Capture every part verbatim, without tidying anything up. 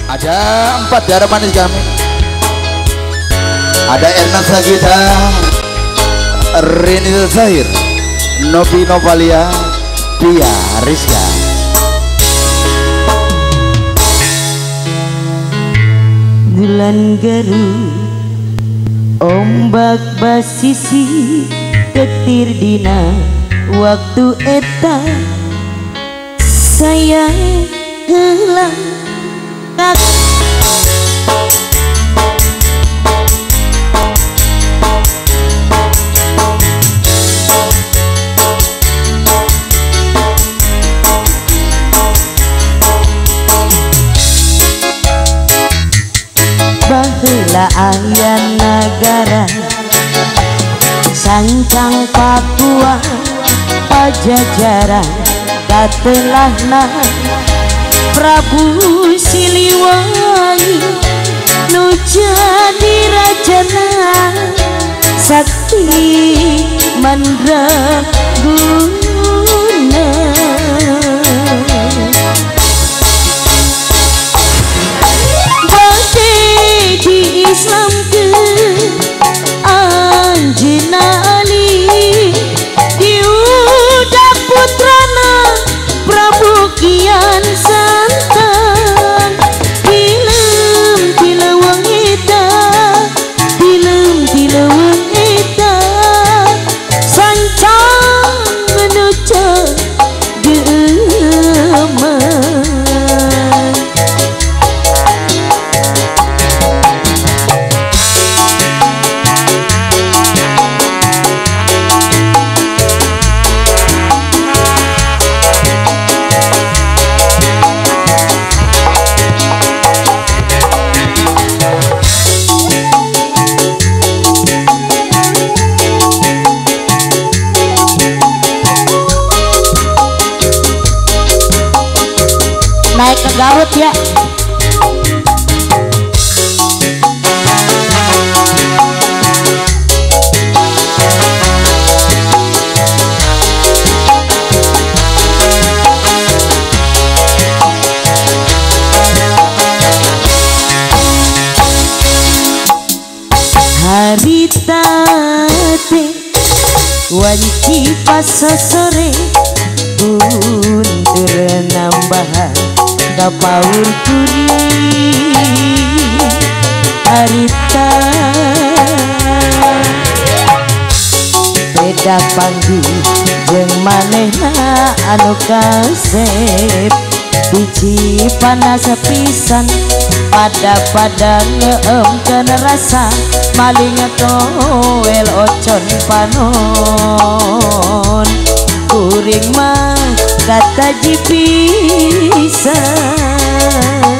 Ada empat darah manis kami. Ada Erna Sagita, Rini Zahir, Novi Novalia, Pia Rizka. Bulan garu, ombak basisi, ketir dina waktu eta saya helang kak. Baheula aya nagara sancang Papua Pajajaran katelahna Prabu Siliwangi nu jadi rajana sakti mandraguna. Bade di Islam ke Anjena Ali diudak putrana Prabu Kian Santang. Dilem dileweng eta, dilem dileweng eta, sancang menuju geman. Naik ke Garut ya. Harita teh wanci pas sore untuk nambahan kapaur kuri harita beda panggi jeung manehna anu kasep biji panas pisan pada-pada ngeemkeun rasa maling toel ocon panon kuring mah kata jipisan.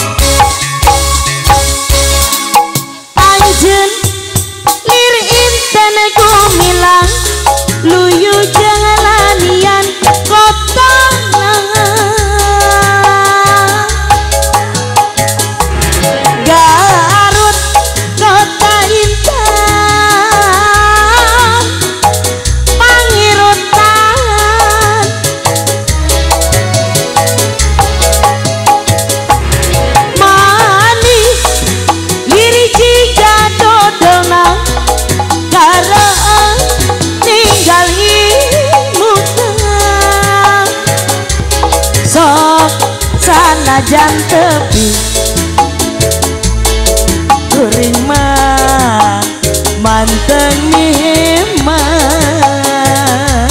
Anjeun lir inten gumilang luyu jeung lanian kotana Garut kota intan pangirutan manis liri jika dodona karena tinggal imutan sok sanajan tepi kuring mah manteng mimah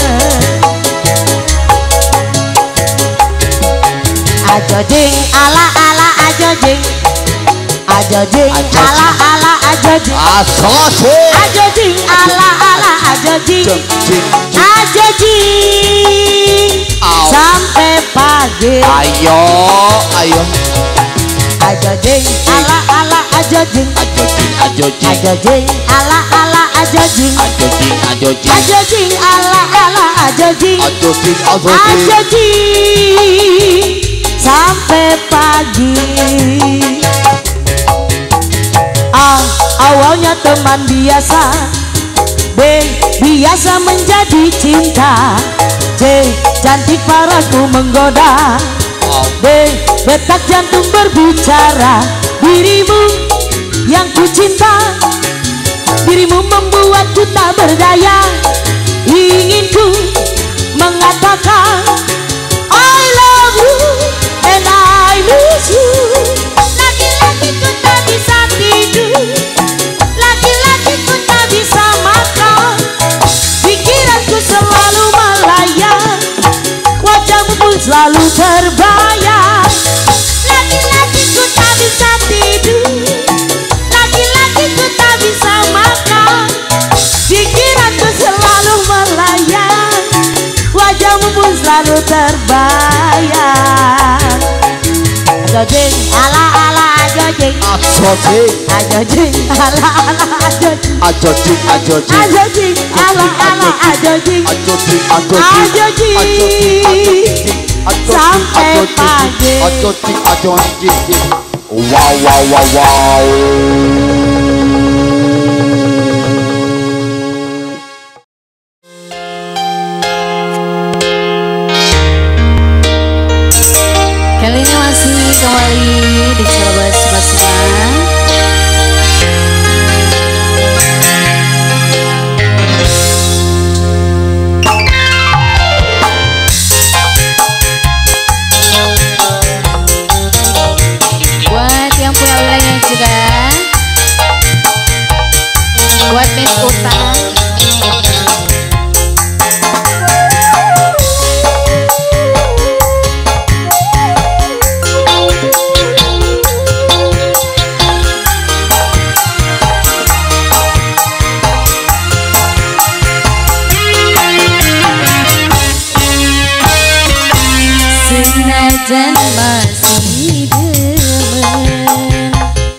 ajojing ala ala ajojing ajojing ala ala ajojing ajojing ala ala ajojing ajojing sampai pagi. Ayo ayo ajojing ala ala ajojing ajojing ajojing ajojing ala ala ajojing ajojing ajojing ajojing ala ala ajojing ajojing ajojing sampai pagi. A awalnya teman biasa, B biasa menjadi cinta, C cantik padaku menggoda, D detak jantung berbicara. Dirimu yang ku cinta, dirimu membuatku tak berdaya. Ingin ku mengatakan I love you and I miss you. Lagi-lagi ku tak bisa tidur, lagi-lagi ku tak bisa makan. Pikiranku selalu melayang, wajahmu pun selalu terbayang. Lagi-lagi ku tak bisa tidur, lagi-lagi ku tak bisa makan. Pikiranku selalu melayang, wajahmu pun selalu terbayang. Ajojing, ala ala ajojing, Ajojing, ajojing, ala ala ajojing, ajojing, ajojing, ajojing, ala ala ajojing, ajojing, ajojing, sampai pagi. ajojing, ajojing. Wow, wow, wow, wow. Kali ini masih kembali di Celebes Basma. Buat yang punya wilayahnya juga, buat Miss Uta. Senajan masih demen,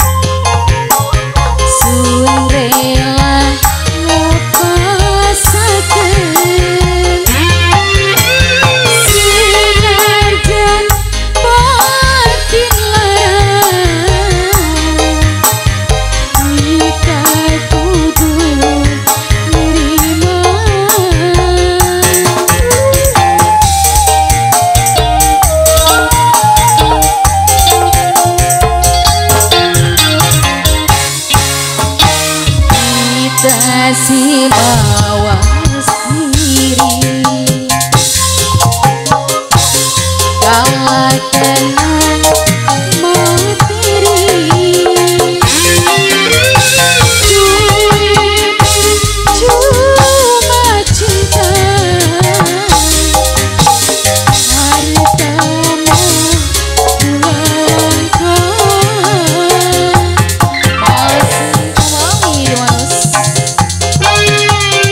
sun rela ngepasakeun. Senajan batin larang, jika kudu nerima. Si bawa sendiri kalah dengan materi. Duit cuma cinta, harta mah bulangkan. Masih kembali Wanus.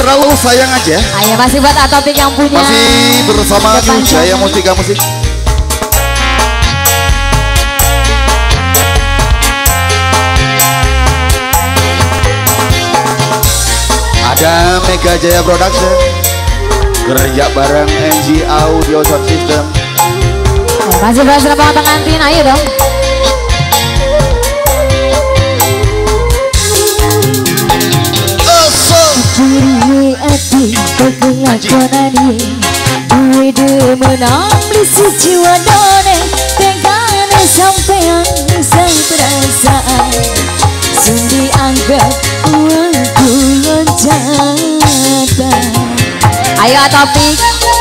terlalu sayang aja. Ayo masih buat Atopik yang punya. Masih bersama Jaya Mustika Musik. Ada Mega Jaya Production, kerja bareng M G Audio Sound System. Ayo, masih buat serba pengantin, ayo dong. Kiri hati kegelakonani duwe demenang lisi jiwa done tegane sampean sang perasaan sundi anggap uangku loncatan. Ayo Atopik.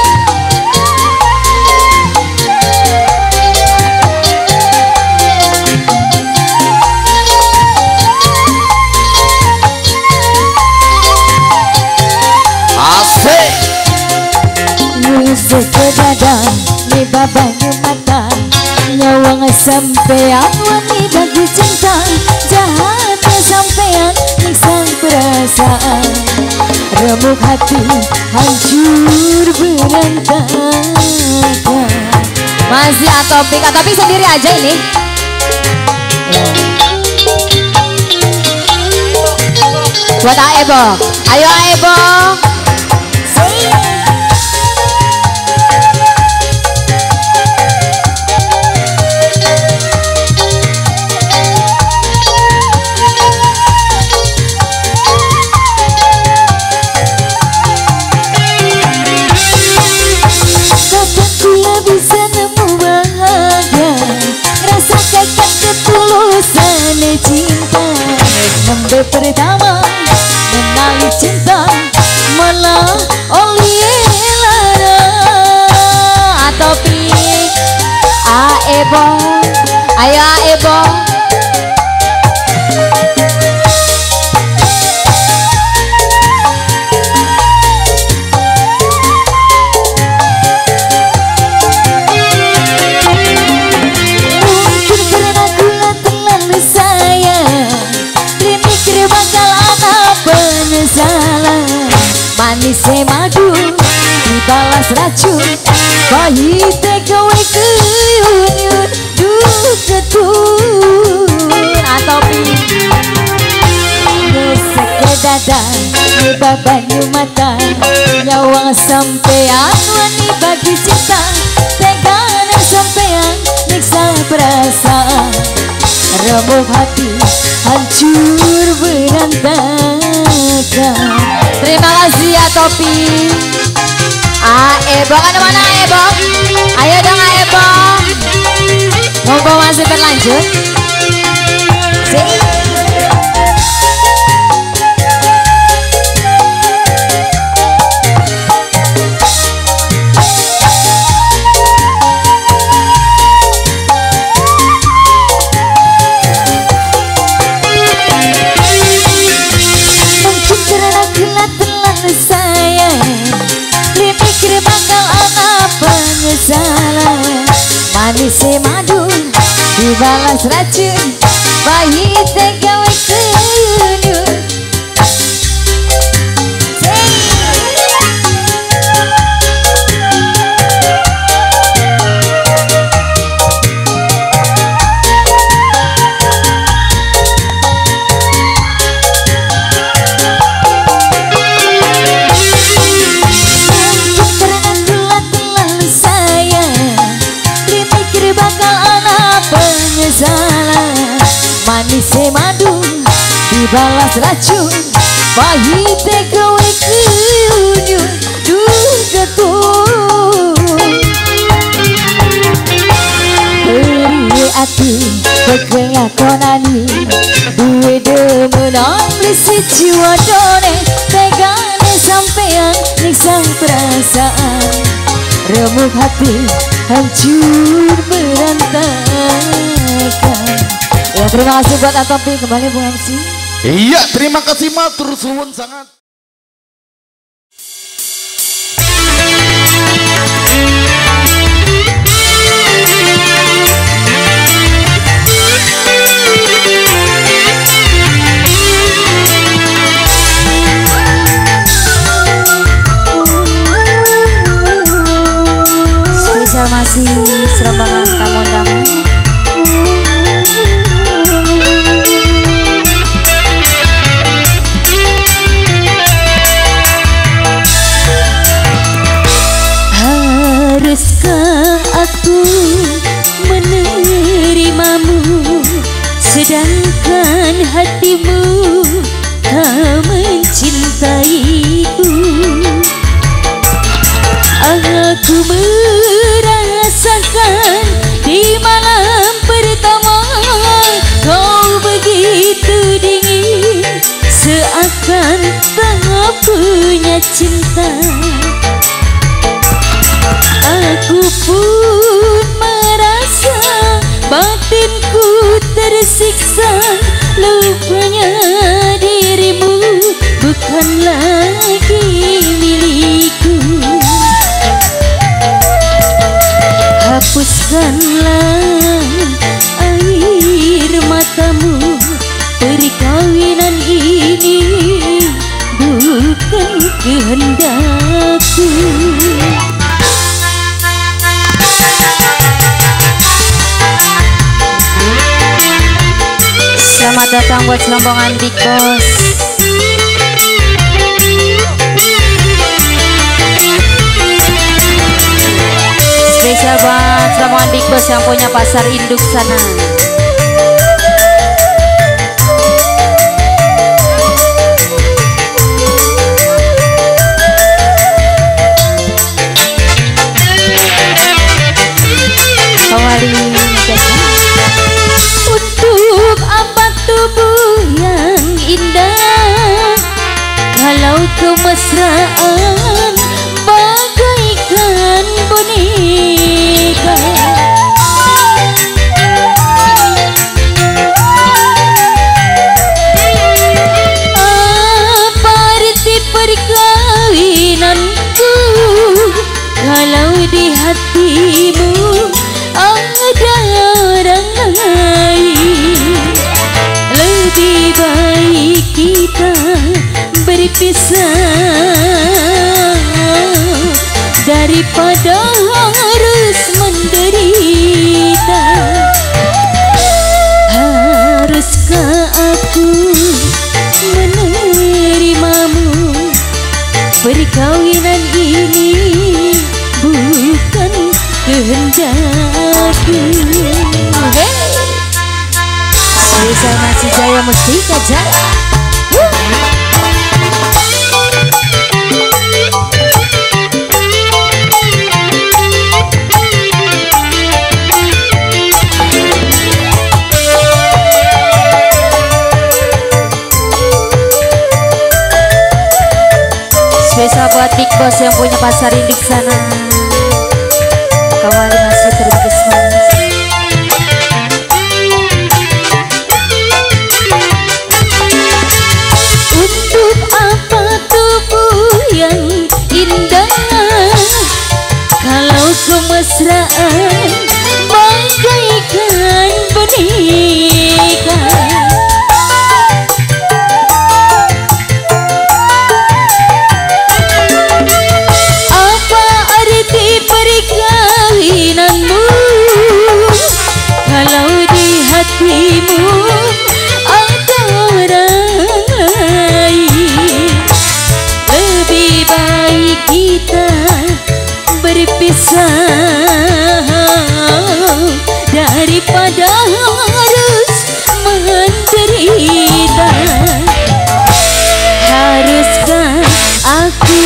Sekedada ni babanya mata nyawang sampean wani bagi cinta jahatnya sampean nyiksa perasaan remuk hati hancur berantakan. Masih Atopik, Atopik sendiri aja ini ya. Buat Aebo, ayo Aebo. Cinta nembe pertama menali cinta malah oli lara Atopik. Aebo, ayo Aebo. Manis madu dibalas racun pahit gawe keyun duh ketun Atopik. Sekedada ni babanyu mata nyawang sampean wani bagi cinta tegane sampean nyiksa perasaan remuk hati hancur berantakan. Terima kasih Atopik. Aebo kan mana Aebo? Ayo dong Aebo. Mumpung masih berlanjut. Manis madu dibalas racun pahit gawe keyun. Manis madu dibalas racun pahit gawe keyun duh ketun. Beri hati kegelakonani duwe demenang lisi jiwa done tegane sampean nyiksa perasaan remuk hati hancur berantakan. Ya terima kasih buat Atopik kembali Bu M C. Iya terima kasih matur suwun sangat. kasih serombongan tamu-tamu. Haruskah aku menerimamu, sedangkan hatimu tak mencintaiku? Aku merasakan di malam pertama kau begitu dingin, seakan tak punya cinta. Aku pun merasa batinku tersiksa, lupanya dirimu bukan lagi milikku. Hapuskanlah air matamu, perkawinan ini bukan kehendakku. Selamat datang buat serombongan Big Boss. Spesial buat serombongan Big Boss yang punya pasar induk sana. Untuk apa tubuh yang indah kalau kemesraan bagaikan boneka? Apa arti perkawinanku kalau di hatimu ada orang lain? Lebih baik kita berpisah daripada harus menderita. Haruskah aku menerimamu, perkawinan ini bukan kehendakku. Spesial masih Jaya Mustika Jaya. Spesial buat Big Boss yang punya pasar induk sana. Kembali masih terus manis. Untuk apa tubuh yang indah kalau kemesraan bagaikan boneka? Apa arti perkawinanmu kalau di hatimu ada orang lain? Lebih baik kita berpisah daripada harus menderita. Haruskah aku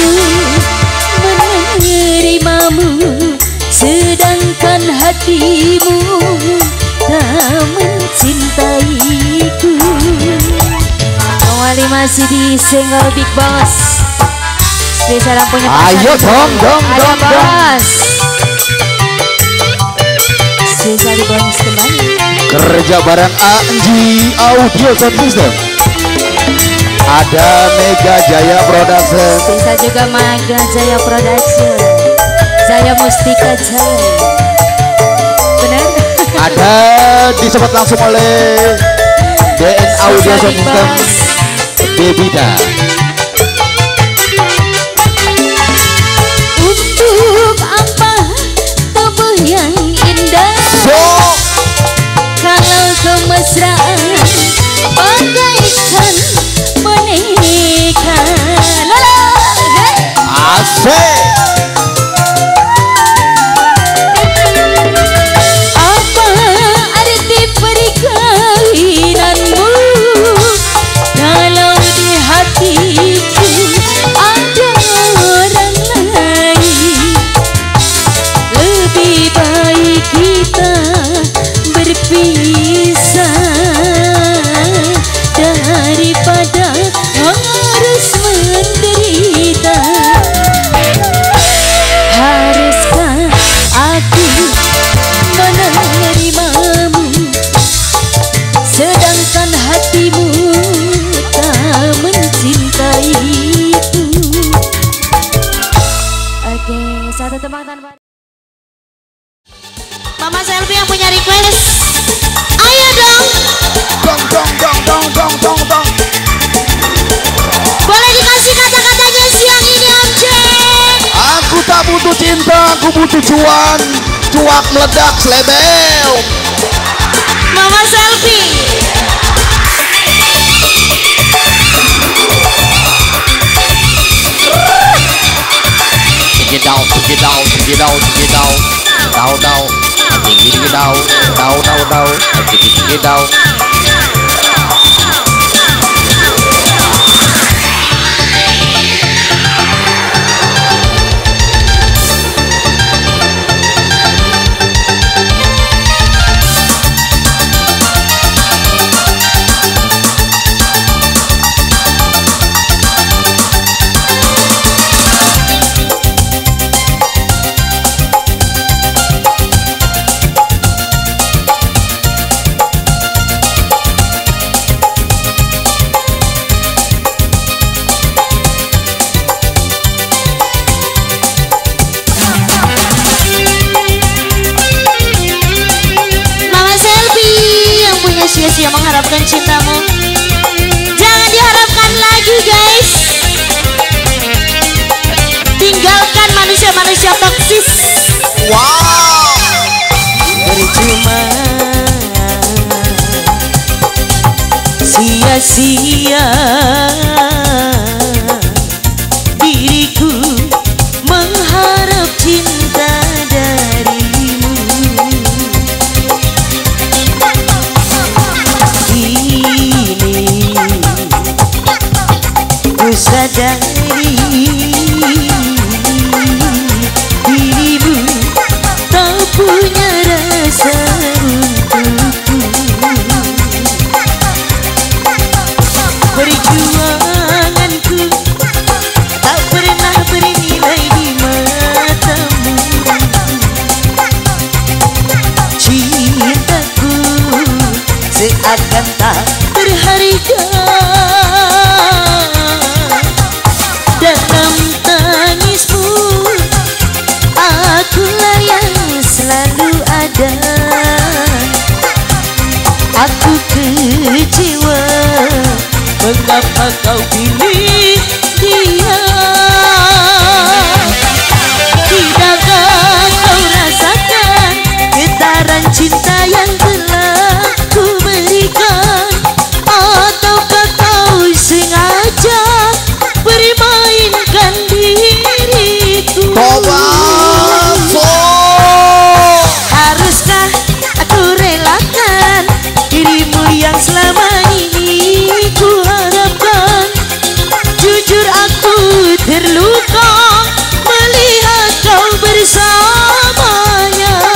menerimamu, sedangkan hatimu tak mencintaiku? Kembali masih di single Big Boss. Spesial yang punya pasar. Ayo dong, dong, Ayo dong, dong. Bos. Spesial di bonus kembali. Kerja bareng A N G Audio Sound System. Ada Mega Jaya Production. Spesial juga Mega Jaya Production. Jaya Mustika Jaya. Benar? Ada disebut langsung oleh D N Audio Sound System Bebida. Untuk apa tubuh yang Satu tembang tanpa. Mama Selfie yang punya request. Ayo dong. Dong dong dong dong dong dong dong. Boleh dikasih kata-katanya siang ini Om Jack. Aku tak butuh cinta, aku butuh cuan. Cuak meledak selebel. Mama Selfie. Tinggi down, tinggi down, tinggi down, tinggi down. Down down. Tinggi tinggi down, down down down. Tinggi tinggi down. Sia-sia mengharapkan cintamu. Jangan diharapkan lagi guys. Tinggalkan manusia-manusia toksis. Wow. Percuma sia-sia diriku mengharap cinta darimu. Ku sadari dirimu tak punya rasa untukku. Perjuanganku tak pernah bernilai di matamu. Cintaku seakan tak berharga. Dalam tangismu akulah yang selalu ada. Aku kecewa mengapa kau pilih dia. Tidakkah kau rasakan getaran cinta yang telah ku berikan? Ataukah kau sengaja bermainkan diriku? Haruskah aku relakan dirimu yang selama ini ku harapkan? Jujur aku terluka melihat kau bersamanya.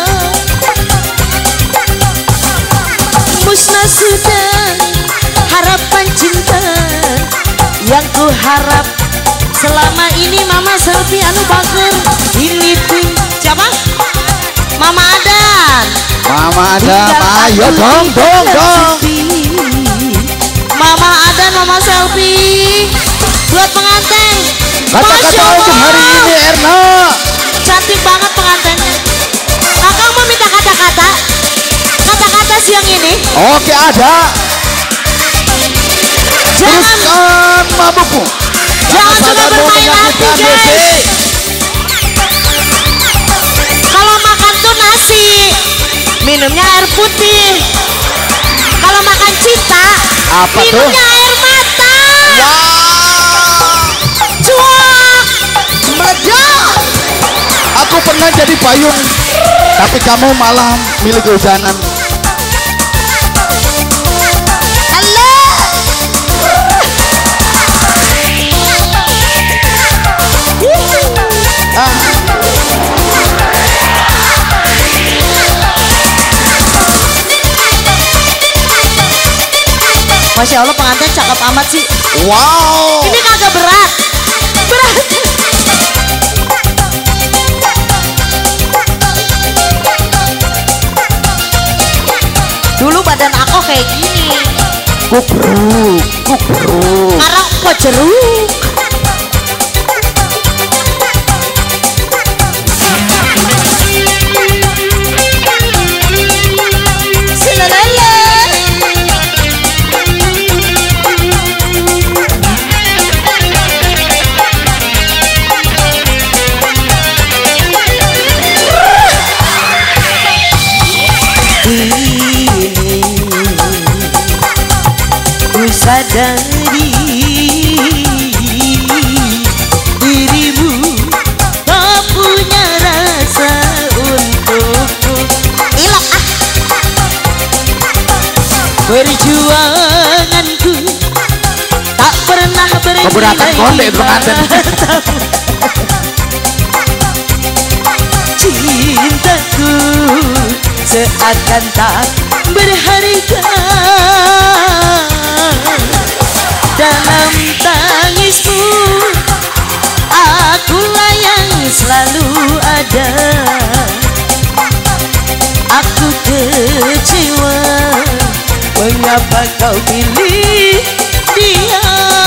Musnah sudah harapan cinta yang ku harap selama ini. Mama Selfie anu bager ini tim siapa? Mama Adan. Mama Adan, ayo dong dong dong. Mama Adan, Mama Selfie buat pengantin. Kata-kata untuk hari ini Erna. Cantik banget pengantinnya. Kakak mau minta kata-kata. Kata-kata siang ini. Oke ada. Teruskan mabukmu. Jangan suka bermain hati guys. Kalau makan tuh nasi, minumnya air putih. Kalau makan cinta, apa minumnya tuh? air mata. Wow. Cuak. Meledak. Aku pernah jadi payung, tapi kamu malah milik kehujanan. Masya Allah pengantin cakep amat sih. Wow. Ini kagak berat. Berat. Dulu badan aku kayak gini. Kubruk, kubruk. Sekarang kok jeruk. mondek pengantin. Cintaku seakan tak berharga dalam tangismu. Akulah yang selalu ada. Aku kecewa, mengapa kau pilih dia?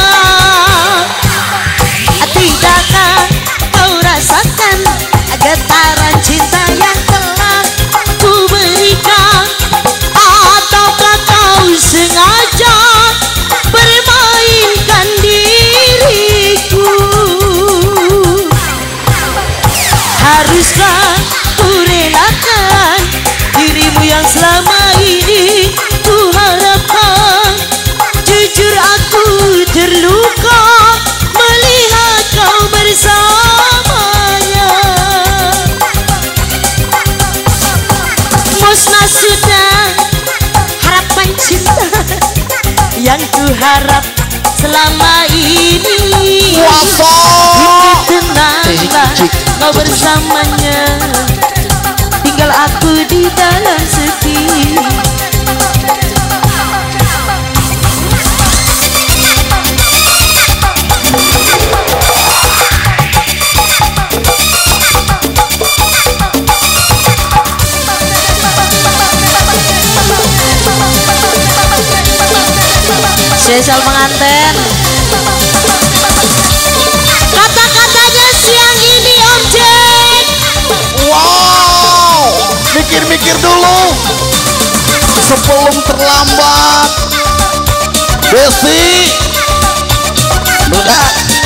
Tidakkah kau rasakan getaran cinta yang telah ku berikan? Ataukah kau sengaja bermainkan diriku? Haruskah ku relakan dirimu yang selama ini ku harapkan? Jujur aku terluka melihat kau bersamanya. Musnah sudah harapan cinta yang ku harap selama ini. Tenanglah kau bersamanya, tinggal aku di dalam sepi. Spesial pengantin. Kata-katanya siang ini Om Jack. Wow, mikir-mikir dulu sebelum terlambat. Desi, udah.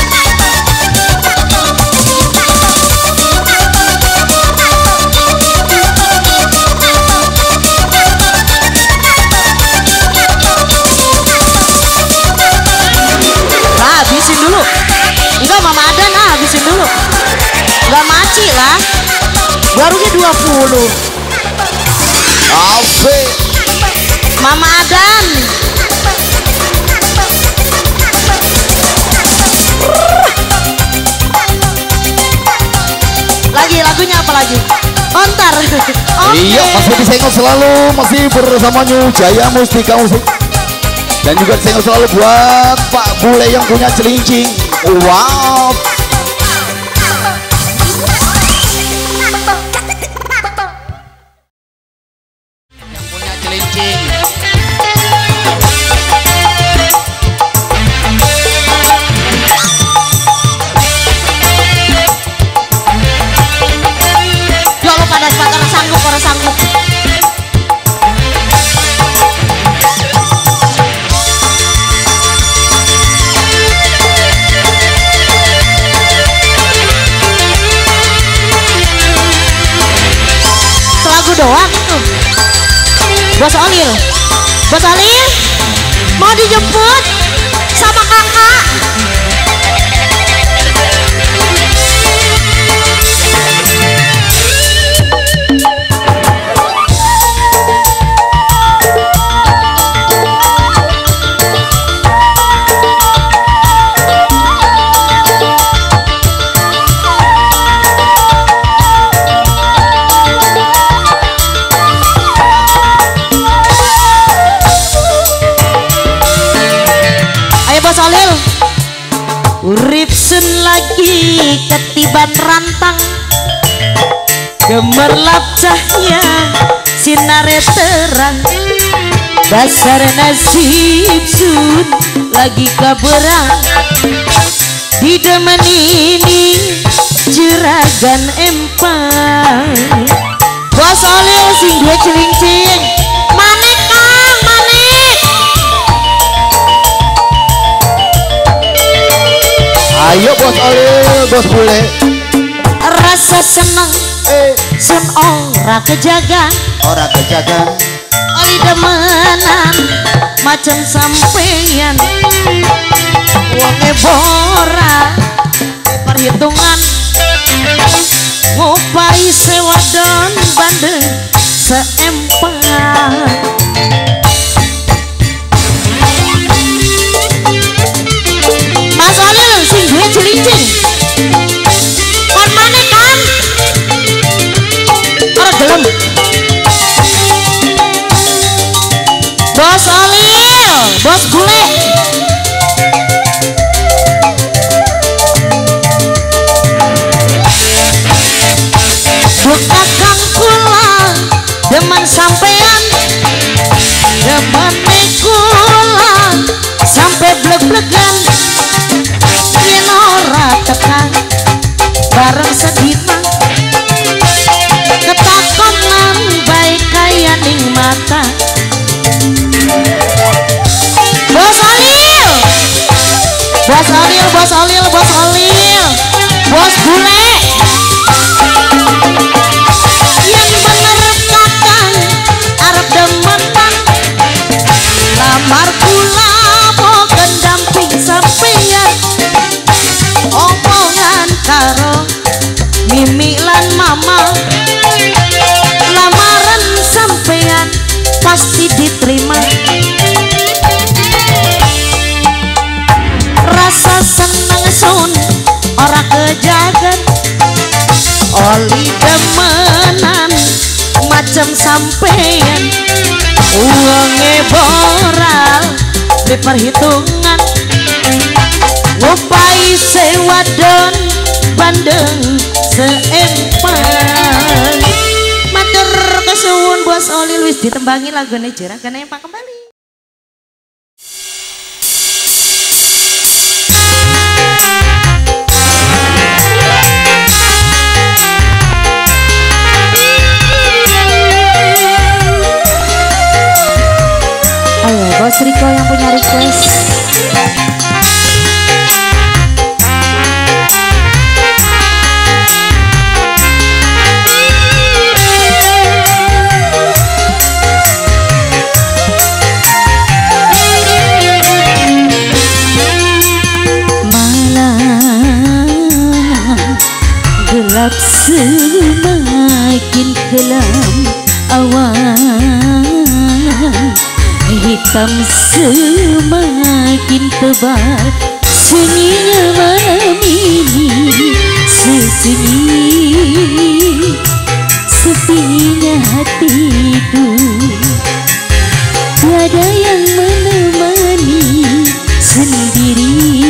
Habisin dulu. Enggak, Mama Adan ah, habisin dulu. Enggak maci lah. Barunya dua puluh. Asik. Mama Adan. Lagi lagunya apa lagi? Ontar. Okay. Iya, masih disenggol selalu, masih bersama New Jaya Mustika Musik. Dan juga disenggol selalu buat Pak Bule yang punya celincing. Wow. Yang punya celincing. Ya lo pada sepatu orang sanggup, orang sanggup. Doang tuh. Bos Olil, Bos Olil mau dijemput sama kakak. Urip sun lagi ketiban rantang, gemerlap cahya sinare terang. Dasar nasib sun lagi kaberang, didemen ini juragan empang. Bos Olil sing dua celincing. Manek Kang, manek. Ayo Bos Olil, Bos Bule. Rasa seneng Eh, sun ora kejaga, ora kejaga. oli demenan macam sampeyan. Wonge bora perhitungan, ngupai sewa don bandeng seempang. Mas Olil sing demen sampean, demen mikulan sampai blek-blekan, yen ora tekan bareng sedina, ketakonan baik kaya ning mata. Bos Olil, Bos Olil, Bos Olil, Bos Olil, Bos Bule, yang bener kakang arep demenan, lamar kula boten damping sampeyan, omongan karo Mimi lan Mama, lamaran sampeyan pasti diterima. Rasa seneng sun ora kejagat, oli demenan macam sampeyan, uangnya boral diperhitungan, ngupai sewa don bandeng seempan. Matur kesuwun Bos Olil, wis ditembangi lagune jerakan yang pak kembali. Ayo Bos Riko yang punya request. Gelap semakin kelam, awan hitam semakin tebal, sunyinya malam ini sesunyi, sepinya hatiku, tiada yang menemani, sendiri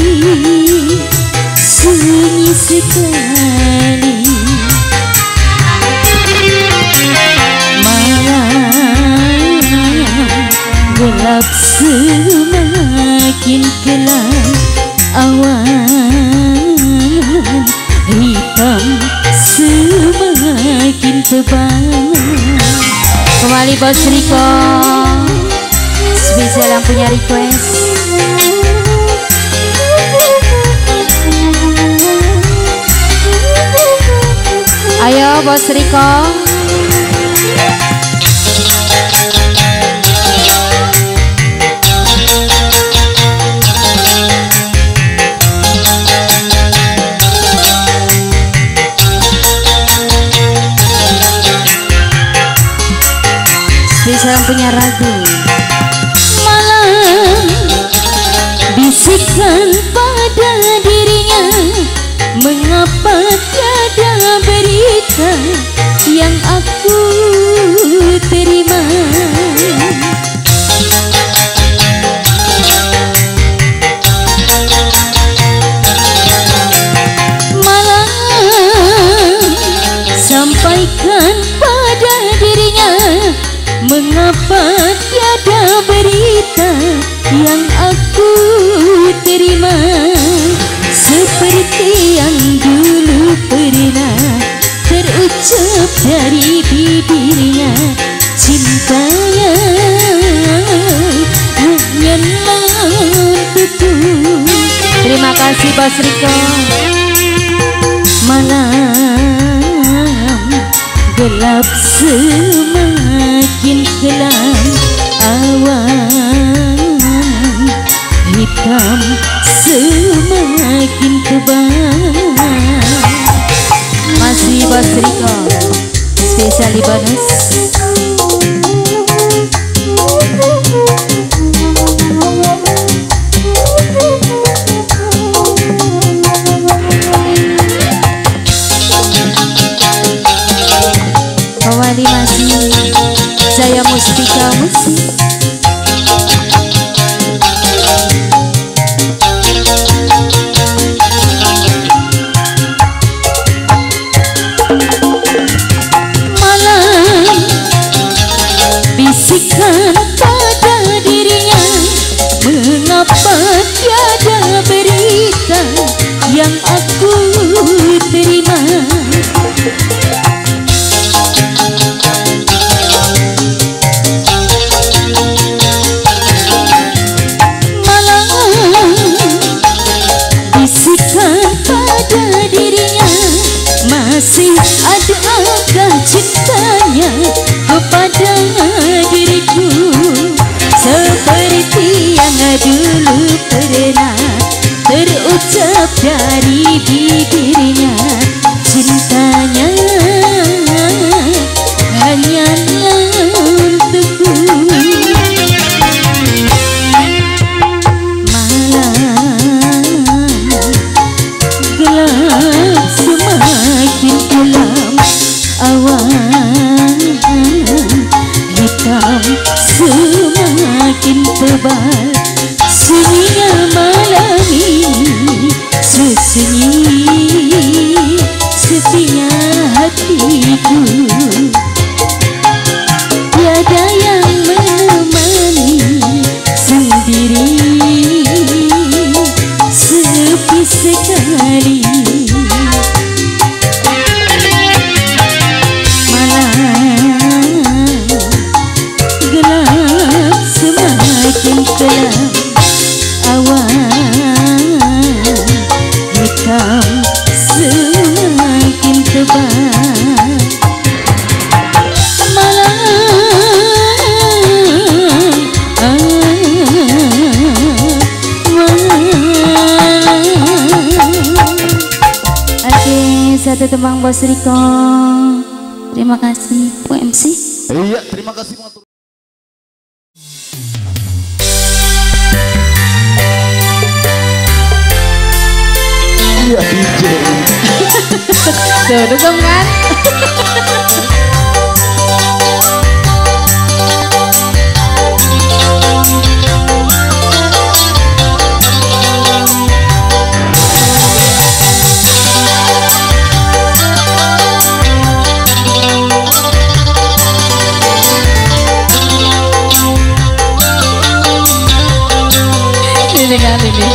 sunyi sekali. Malam gelap semakin kelam, awan hitam semakin tebal. Kembali Bos Riko, spesial yang punya request. Ayo Bos Riko. Spesial punya ragu. Malam bisikan pada dirinya, mengapa tiada berita yang aku terima. Malam sampaikan pada dirinya, mengapa tiada berita yang aku terima. Seperti yang dulu pernah terucap dari bibirnya, cintanya hanyalah untukku. Terima kasih Bos Riko. Malam gelap semakin kelam, awan hitam semakin tebal. Masih Bos Riko, spesial di bonus. Kembali masih Jaya Mustika Musik. bibirnya, cintanya hanya untukku. Malam gelap semakin gelap, awan hitam semakin tebal. Sunyinya malam ini sesunyi, sepinya hatiku. Tiada yang menemani, sendiri, sepi sekali. Malam gelap semakin gelap, awan hitam semakin tebal. Malam ah, malam. Oke, satu tembang Bos Riko. Terima kasih Bu M C. Iya, terima kasih. Iya, D J. Tuh, dukung kan? Ini kan ini.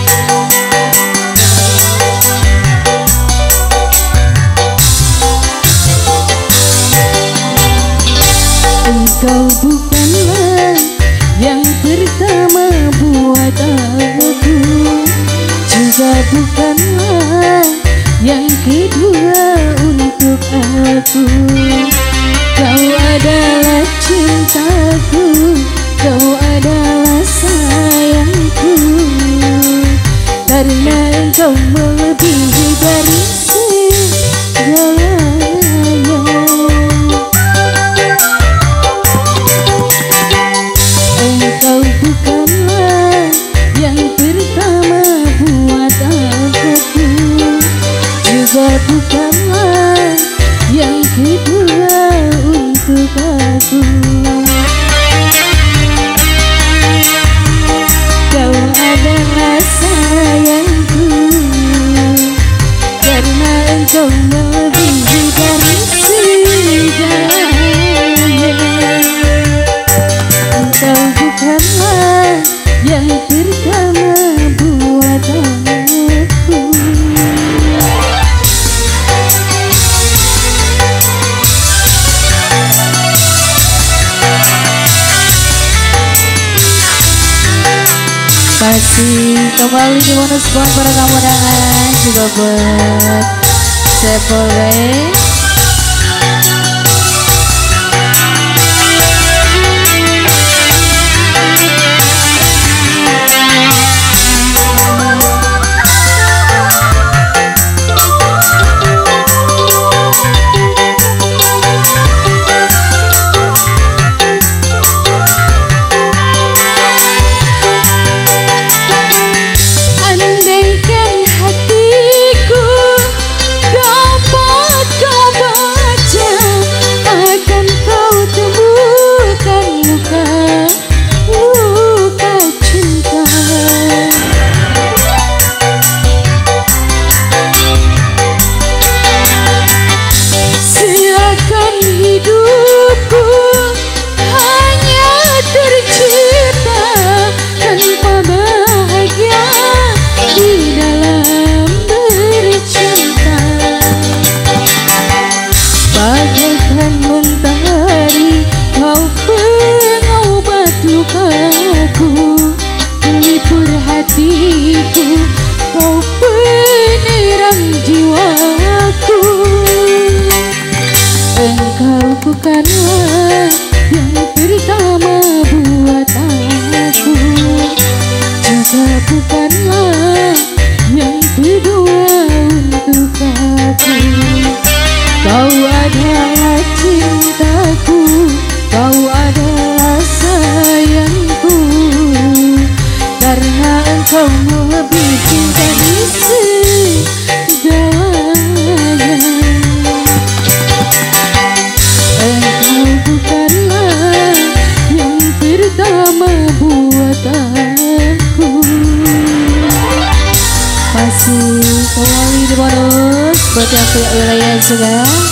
Engkau bukanlah yang pertama buat aku, juga bukanlah yang kedua untuk aku. Kau adalah cintaku, kau adalah sayangku, karena engkau melebihi dari segalanya. Engkau bukanlah yang pertama buat aku, juga bukanlah yang kedua untuk aku. Kau adalah sayangku, karena engkau melebihi dari segalanya. Engkau bukanlah yang pertama buat aku. Masih kembali di bonus buat para kamudangan, juga buat Sepole. Andaikan hatiku dapat kau baca Kau adalah cintaku, kau adalah sayangku, karena engkau lebih dari segalanya. Engkau bukanlah yang pertama buat aku. Masih kembali di bonus buat yang punya wilayah juga.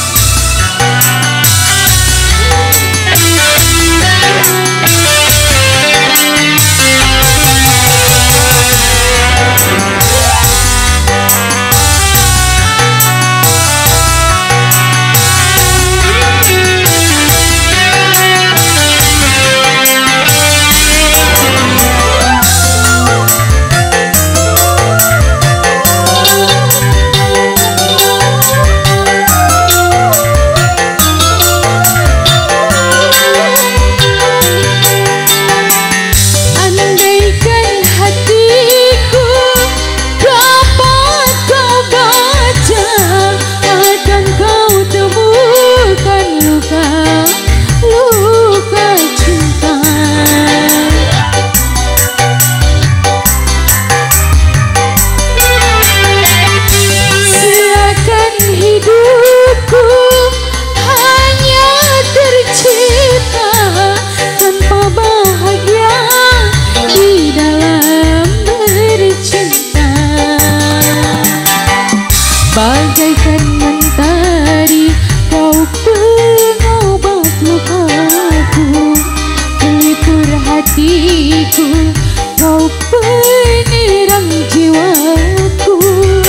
Bagaikan mentari, kau pengobat lukaku, pelipur hatiku, kau penerang jiwaku.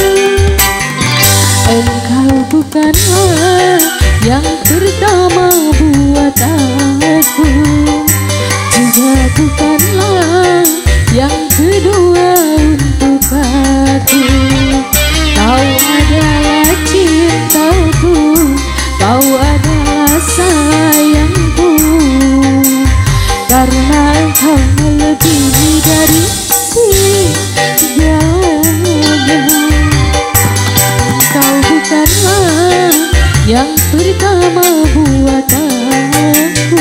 Engkau bukanlah yang pertama buat aku, juga bukanlah yang kedua untuk aku. Kau adalah cintaku, kau adalah sayangku, karena engkau melebihi dari segalanya. Kau bukanlah yang pertama buat aku.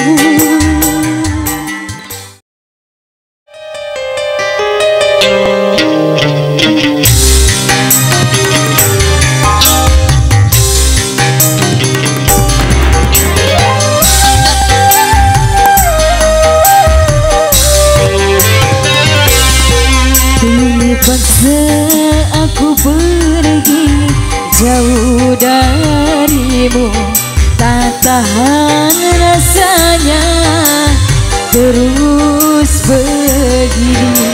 Paksa aku pergi jauh darimu, tak tahan rasanya terus begini.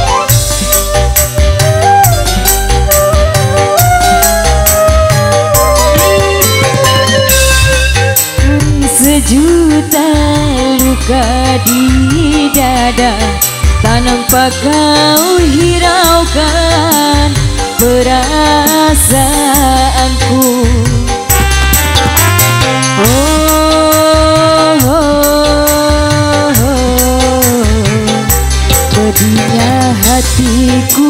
Sejuta luka di dada, tak nampak kau hiraukan perasaanku. Oh, oh, oh, oh. Pedihnya hatiku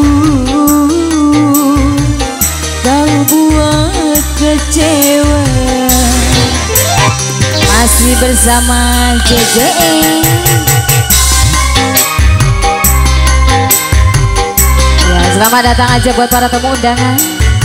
kau buat kecewa. Masih bersama J J. Selamat datang aja buat para tamu undangan.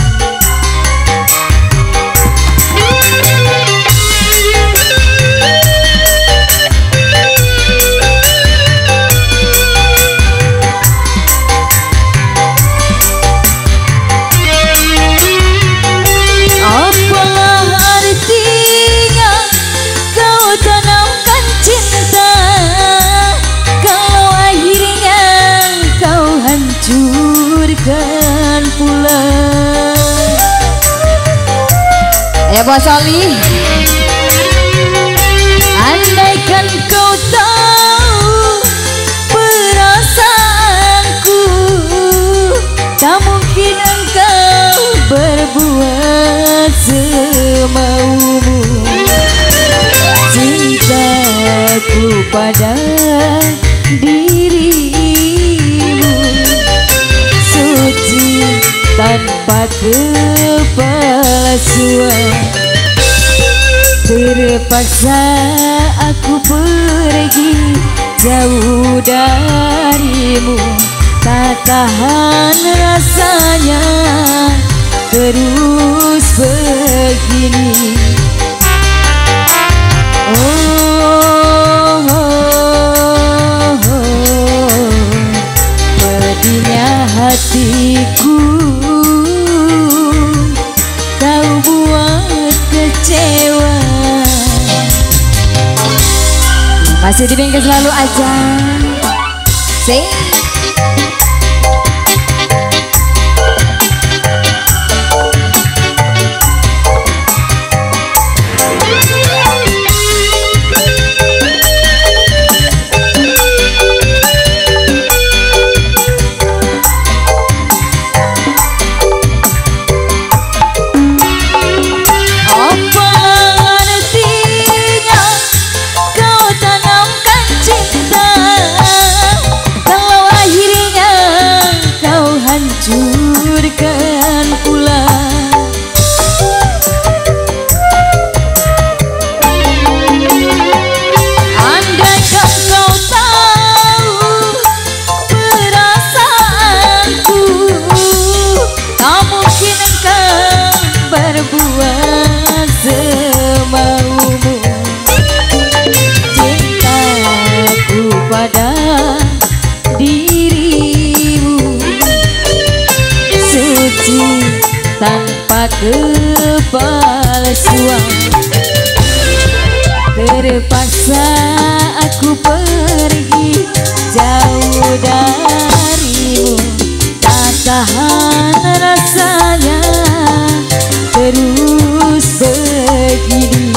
Apalah artinya kau tanamkan cinta kalau akhirnya kau hancurkan pula. Ya Bos Oli, andaikan kau tahu perasaanku, tak mungkin engkau berbuat semaumu. Cintaku pada dirimu suci tanpa kepalsuan. Terpaksa aku pergi jauh darimu, tak tahan rasanya terus begini. Oh, oh, oh, pedihnya hatiku kau buat kecewa. Masih di bengkel selalu aja. Say. Hancurkan pula. Andaikan kau tahu perasaanku, tak mungkin engkau berbuat semaumu. Cintaku pada tanpa kepalsuan. Terpaksa aku pergi jauh darimu, tak tahan rasanya terus begini.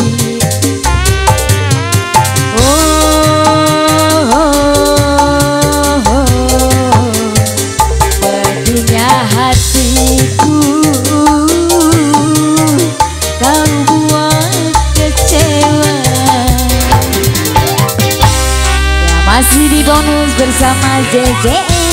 Oh, oh, oh, pedihnya hatiku kau buat kecewa. Ya, masih di bonus bersama J J.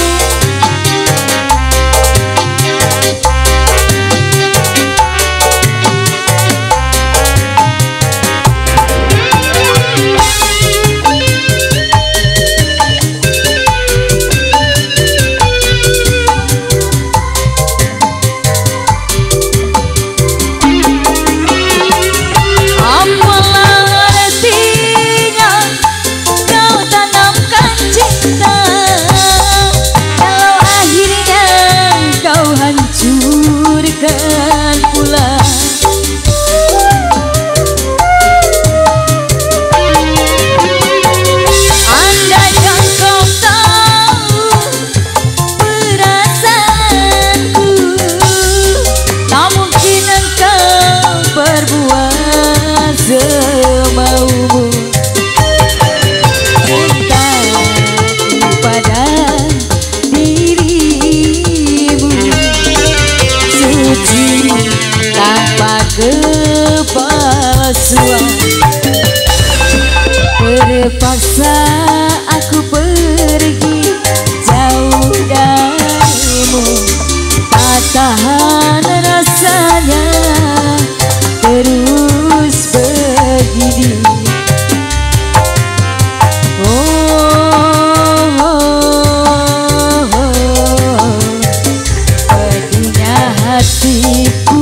Hancurkan pula. Andaikan kau tahu perasaanku, tak mungkin engkau berbuat semaumu. Cintaku pada tanpa kepalsuan. Terpaksa aku pergi jauh darimu, tak tahan rasanya terus begini. Oh, oh, oh, pedihnya hatiku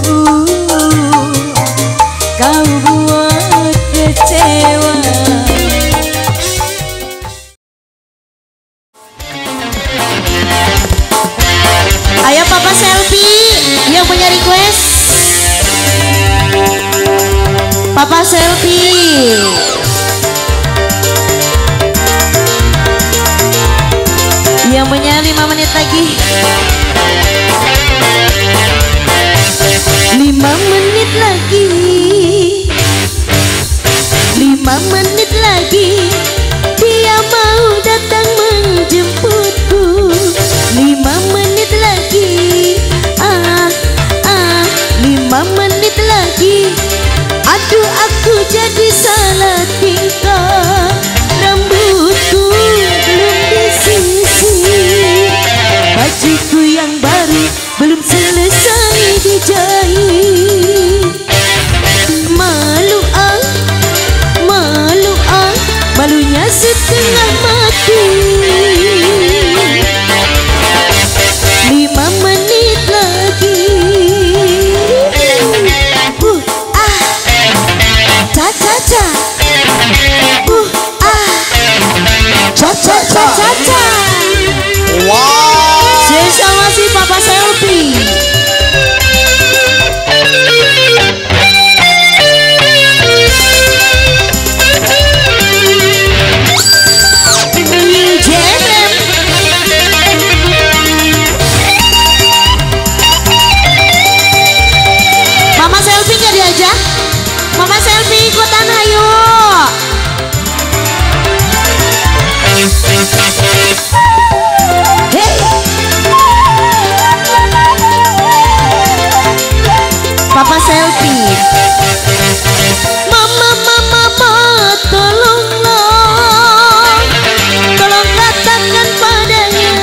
kau buat kecewa. Ayo Papa Selfie yang punya request. Papa Selfie. Yang punya lima menit lagi. Lima menit lagi. Lima menit lagi dia mau datang menjemputku. Lima menit lagi, ah ah. Lima menit lagi, aduh aku jadi salah tingkah. Rambutku belum disisir, bajuku yang baru belum selesai dijahit. ikutan ayo. Hey. Papa selfie. Mama mama mama tolonglah, tolong katakan padanya,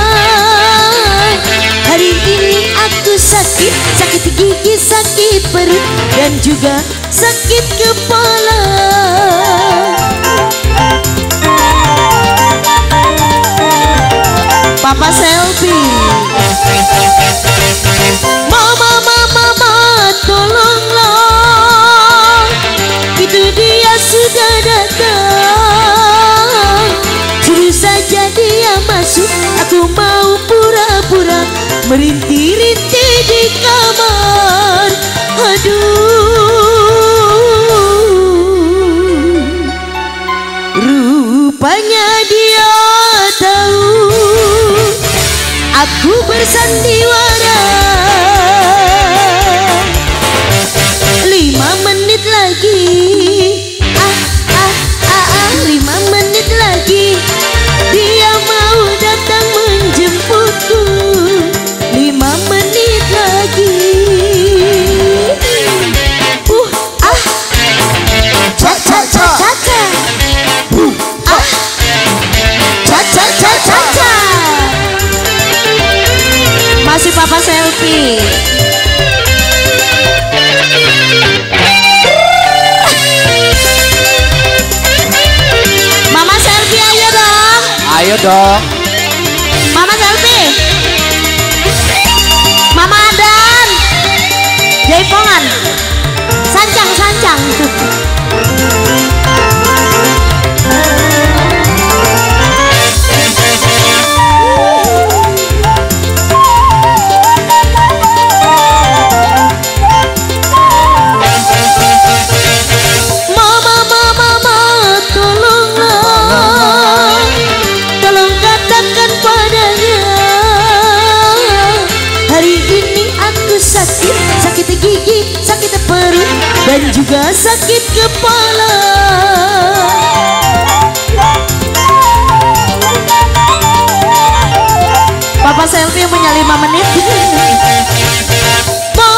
hari ini aku sakit, sakit gigi, sakit perut, dan juga sakit kepala. Papa selfie. Mama mama mama tolonglah, itu dia sudah datang, suruh saja dia masuk, aku mau pura-pura merintih-rintih di kamar. Aduh, rupanya dia tahu aku bersandiwara. Lima menit lagi, ah ah ah ah, lima menit lagi dia mau datang menjemputku. Lima menit lagi. Uh ah, ca ca ca ca ca. Uh ah, ca ca ca ca ca. Masih papa selfie. Mama selfie ayo dong. Ayo dong. Mama selfie. Mama Adan. Jaipongan. Sancang sancang. Sakit gigi, sakit perut, dan juga sakit kepala. Papa selfie punya lima menit. Ma,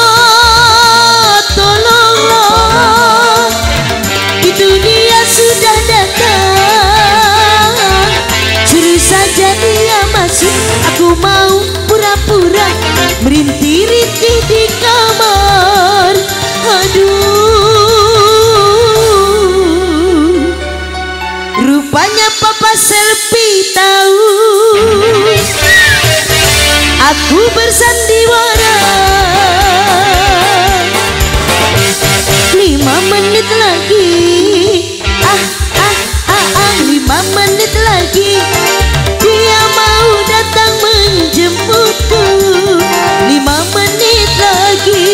tolonglah, itu dia sudah datang, suruh saja dia masuk, aku mau pura-pura merintih-rintih di kamar. Aduh, rupanya papa selfie tahu aku bersandiwara. Lima menit lagi, ah ah ah ah, lima menit lagi dia mau datang menjemputku. Lima menit lagi.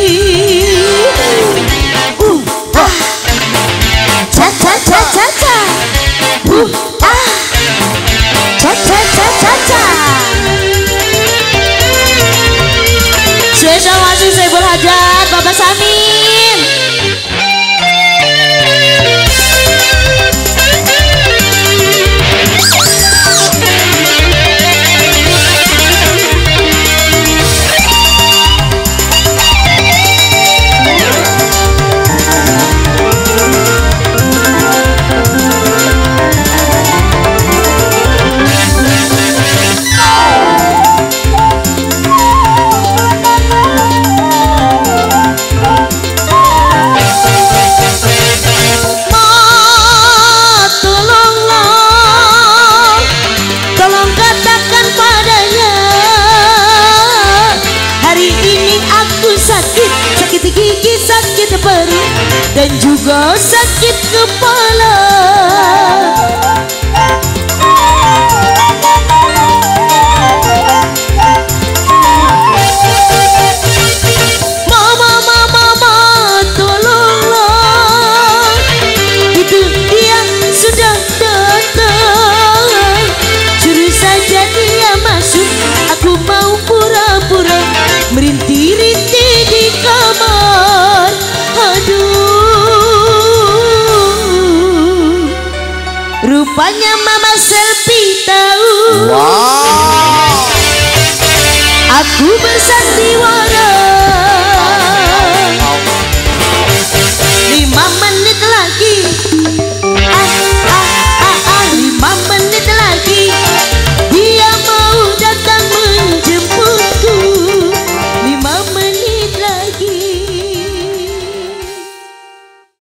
Uh ah, ca ca ca ca ca. Uh ah, ca ca ca ca ca. Spesial masih saya berhajat Bapak Samin. Dan juga sakit kepala. Mama, mama, mama, tolonglah, itu dia sudah datang, suruh saja dia masuk, aku mau pura-pura merintih-rintih di kamar. Aduh, Ku bersandiwara